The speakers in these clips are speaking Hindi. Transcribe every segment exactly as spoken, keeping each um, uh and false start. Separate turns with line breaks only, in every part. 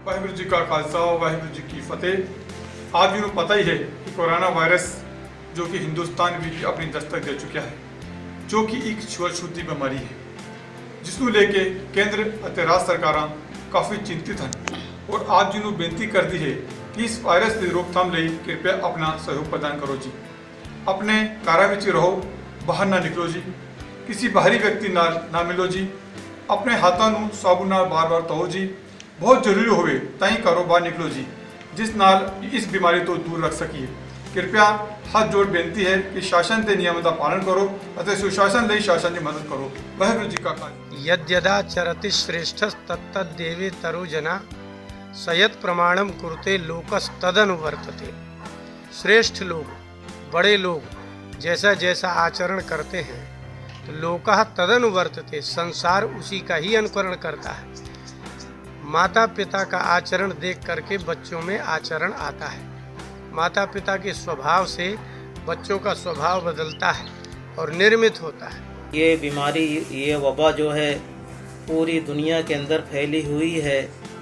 वाहिगुरू जी का खालसा वाहिगुरू जी की फतेह। आप जी को पता ही है कि कोरोना वायरस जो कि हिंदुस्तान भी अपनी दस्तक दे चुका है, जो कि एक छुआछूती बीमारी है, जिसको लेके केंद्र ਅਤੇ राज सरकारां काफ़ी चिंतित हैं और आप जी को बेनती कर दी है कि इस वायरस की रोकथाम लिए कृपया अपना सहयोग प्रदान करो जी। अपने घरों में रहो, बाहर ना निकलो जी, किसी बाहरी व्यक्ति नाल ना मिलो जी, अपने हाथों को साबुन नाल बार बार धो जी, बहुत जरूरी होवे ताई घरों बाहर निकलो जी, जिस नाल इस बीमारी तो दूर रख सकीए। कृपया हाथ जोड़ बेनती है कि शासन के नियमों का पालन करो और सुशासन लिए शासन की मदद करो। वाहिगुरू जी का खालसा।
यद्यदा चरति श्रेष्ठ तत्तदेवे तरुजना सयत प्रमाणम कुरुते लोकस्तदनुवर्तते। श्रेष्ठ लोग, बड़े लोग जैसा जैसा आचरण करते हैं तो लोकः तदनुवर्तते, संसार उसी का ही अनुकरण करता है। माता पिता का आचरण देख करके बच्चों में आचरण आता है। माता पिता के स्वभाव से बच्चों का स्वभाव बदलता है और निर्मित होता है।
ये बीमारी, ये वबा जो है पूरी दुनिया के अंदर फैली हुई है।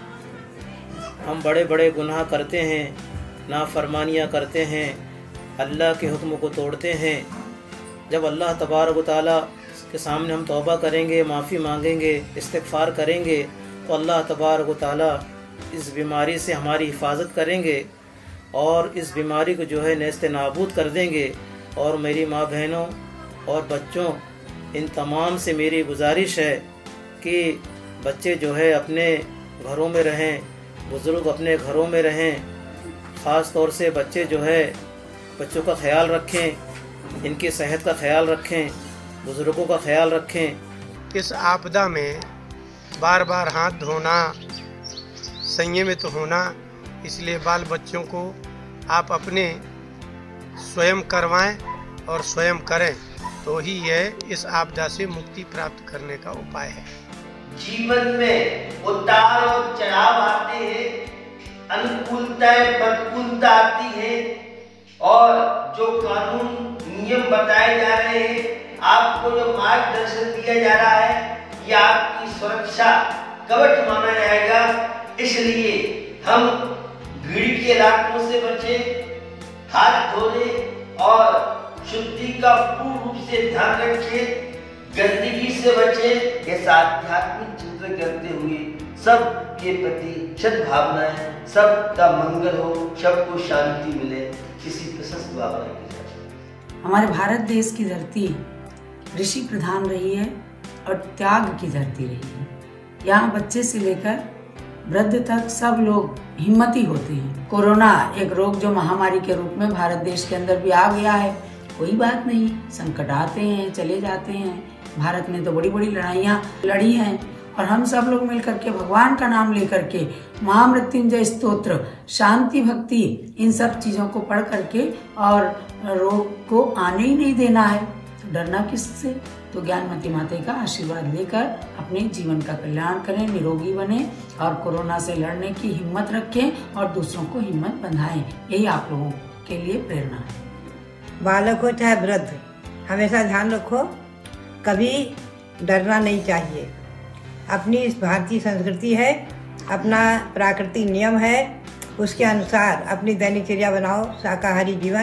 हम बड़े बड़े गुनाह करते हैं, नाफरमानियाँ करते हैं, अल्लाह के हुक्म को तोड़ते हैं। जब अल्लाह तबारक व तआला के सामने हम तौबा करेंगे, माफ़ी मांगेंगे, इस्तिग़फ़ार करेंगे तो अल्लाह तबारक व तआला इस बीमारी से हमारी हिफाजत करेंगे और इस बीमारी को जो है नेस्त नाबूद कर देंगे। और मेरी माँ बहनों और बच्चों, इन तमाम से मेरी गुजारिश है कि बच्चे जो है अपने घरों में रहें, बुज़ुर्ग अपने घरों में रहें। ख़ास तौर से बच्चे जो है बच्चों का ख्याल रखें, इनकी सेहत का ख्याल रखें, बुज़ुर्गों का ख्याल रखें।
इस आपदा में बार बार हाथ धोना, संयमित होना, इसलिए बाल बच्चों को आप अपने स्वयं करवाएं और स्वयं करें तो ही यह इस आपदा से मुक्ति प्राप्त करने का उपाय है।
जीवन में उतार और चढ़ाव आते हैं, अनुकूलता प्रतिकूलता आती है और जो कानून नियम बताए जा रहे हैं, आपको जो मार्गदर्शन दिया जा रहा है, ये आपकी सुरक्षा कवच माना जाएगा। इसलिए हम भीड़ के इलाकों से बचें, हाथ धोने और शुद्धि का पूर्ण रूप से ध्यान रखें, गंदगी से बचें। इस आध्यात्मिक चिंतन करते हुए सब के प्रति सद्भावनाएं, सबका मंगल हो, सबको शांति मिले, किसी प्रशस्त भावना के साथ।
हमारे भारत देश की धरती ऋषि प्रधान रही है और त्याग की धरती रही है। यहाँ बच्चे से लेकर वृद्ध तक सब लोग हिम्मती होते हैं। कोरोना एक रोग जो महामारी के रूप में भारत देश के अंदर भी आ गया है, कोई बात नहीं, संकट आते हैं चले जाते हैं। भारत ने तो बड़ी बड़ी लड़ाइयाँ लड़ी हैं और हम सब लोग मिलकर के भगवान का नाम लेकर के महामृत्युंजय स्तोत्र, शांति, भक्ति, इन सब चीज़ों को पढ़ करके और रोग को आने ही नहीं देना है। तो डरना किससे? तो ज्ञानमती माता का आशीर्वाद लेकर अपने जीवन का कल्याण करें, निरोगी बने और कोरोना से लड़ने की हिम्मत रखें और दूसरों को हिम्मत बंधाएं। यही आप लोगों के लिए प्रेरणा है।
बालक हो चाहे वृद्ध, हमेशा ध्यान रखो, कभी डरना नहीं चाहिए। अपनी इस भारतीय संस्कृति है, अपना प्राकृतिक नियम है, उसके अनुसार अपनी दैनिकचर्या बनाओ, शाकाहारी जीवन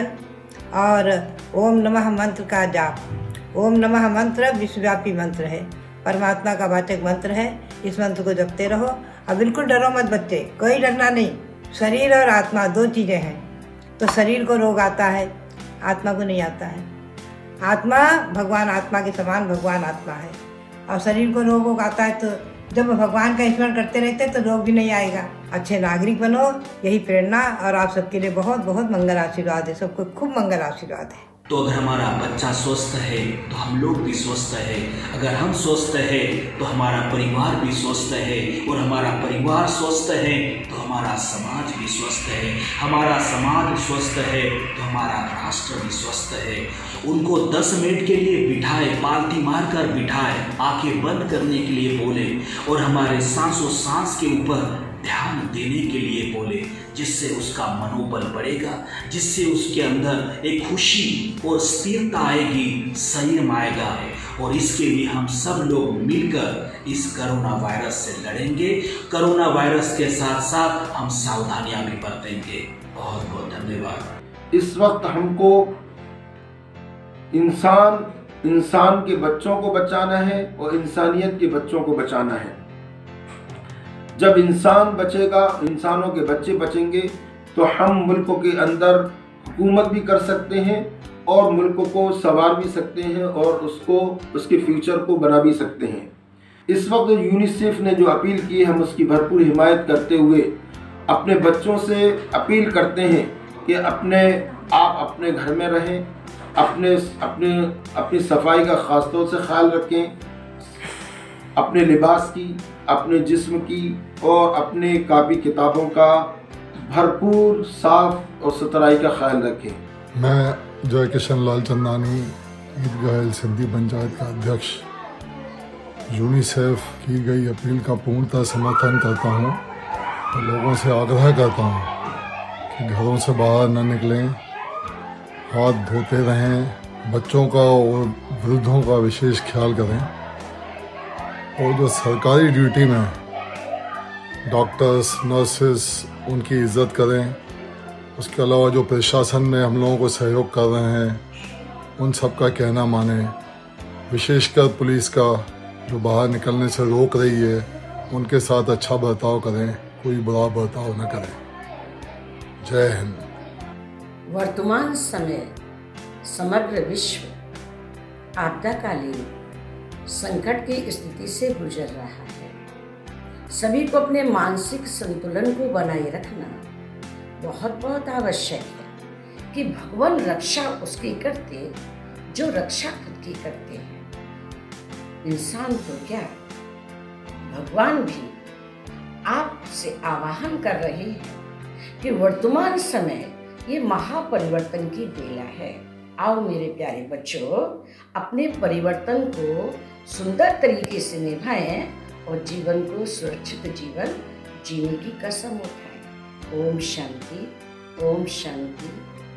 और ओम नमः मंत्र का जाप। ओम नमः मंत्र विश्वव्यापी मंत्र है, परमात्मा का वाचक मंत्र है। इस मंत्र को जपते रहो और बिल्कुल डरो मत बच्चे, कोई डरना नहीं। शरीर और आत्मा दो चीज़ें हैं, तो शरीर को रोग आता है, आत्मा को नहीं आता है। आत्मा भगवान आत्मा के समान भगवान आत्मा है और शरीर को रोग वोग आता है, तो जब भगवान का स्मरण करते रहते तो रोग भी नहीं आएगा। अच्छे नागरिक बनो, यही प्रेरणा और आप सबके लिए बहुत बहुत मंगल आशीर्वाद है। सबको खूब मंगल आशीर्वाद है।
तो अगर हमारा बच्चा स्वस्थ है तो हम लोग भी स्वस्थ है, अगर हम स्वस्थ है तो हमारा परिवार भी स्वस्थ है, और हमारा परिवार स्वस्थ है तो हमारा समाज भी स्वस्थ है, हमारा समाज स्वस्थ है तो हमारा राष्ट्र भी स्वस्थ है। उनको दस मिनट के लिए बिठाए, पालती मार कर बिठाए, आंखें बंद करने के लिए बोले और हमारे सांसों सांस के ऊपर ध्यान देने के लिए बोले, जिससे उसका मनोबल बढ़ेगा, जिससे उसके अंदर एक खुशी और स्थिरता आएगी, संयम आएगा। और इसके लिए हम सब लोग मिलकर इस कोरोना वायरस से लड़ेंगे। कोरोना वायरस के साथ साथ हम सावधानियां भी बरतेंगे। बहुत बहुत धन्यवाद।
इस वक्त हमको इंसान इंसान के बच्चों को बचाना है और इंसानियत के बच्चों को बचाना है। जब इंसान बचेगा, इंसानों के बच्चे बचेंगे, तो हम मुल्कों के अंदर हुकूमत भी कर सकते हैं और मुल्क को संवार भी सकते हैं और उसको उसके फ्यूचर को बना भी सकते हैं। इस वक्त यूनिसेफ ने जो अपील की है, हम उसकी भरपूर हिमायत करते हुए अपने बच्चों से अपील करते हैं कि अपने आप अपने घर में रहें, अपने अपने अपनी सफाई का ख़ास तौर से ख्याल रखें, अपने लिबास की, अपने जिस्म की और अपने कापी किताबों का भरपूर साफ और सुथराई का ख्याल रखें।
मैं जय किशन लाल चंदानी, ईदगाह सिंधी पंचायत का अध्यक्ष, यूनिसेफ की गई अपील का पूर्णतः समर्थन करता हूँ और लोगों से आग्रह करता हूँ कि घरों से बाहर न निकलें, हाथ धोते रहें, बच्चों का और वृद्धों का विशेष ख्याल करें और जो सरकारी ड्यूटी में डॉक्टर्स, नर्सेस, उनकी इज़्ज़त करें। उसके अलावा जो प्रशासन में हम लोगों को सहयोग कर रहे हैं, उन सब का कहना माने। विशेषकर पुलिस का जो बाहर निकलने से रोक रही है, उनके साथ अच्छा बर्ताव करें, कोई बुरा बर्ताव न करें। जय हिंद।
वर्तमान समय समग्र विश्व आपदाकालीन संकट की स्थिति से गुजर रहा है। सभी को अपने मानसिक संतुलन को बनाए रखना बहुत बहुत आवश्यक है कि भगवान रक्षा उसकी करते जो रक्षा खुद की करते हैं। इंसान तो क्या, भगवान भी आपसे आवाहन कर रहे हैं कि वर्तमान समय ये महापरिवर्तन की बेला है। आओ मेरे प्यारे बच्चों, अपने परिवर्तन को सुंदर तरीके से निभाएं और जीवन को सुरक्षित जीवन जीने की कसम उठाएं। ओम शांति, ओम शांति।